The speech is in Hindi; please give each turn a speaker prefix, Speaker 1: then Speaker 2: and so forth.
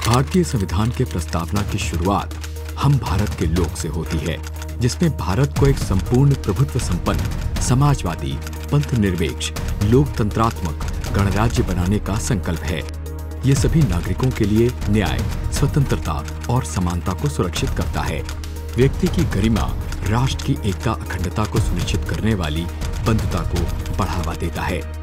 Speaker 1: भारतीय संविधान के प्रस्तावना की शुरुआत हम भारत के लोक से होती है, जिसमें भारत को एक संपूर्ण प्रभुत्व संपन्न, समाजवादी, पंथ निरपेक्ष, लोकतंत्रात्मक गणराज्य बनाने का संकल्प है। ये सभी नागरिकों के लिए न्याय, स्वतंत्रता और समानता को सुरक्षित करता है। व्यक्ति की गरिमा, राष्ट्र की एकता, अखंडता को सुनिश्चित करने वाली बंधुता को बढ़ावा देता है।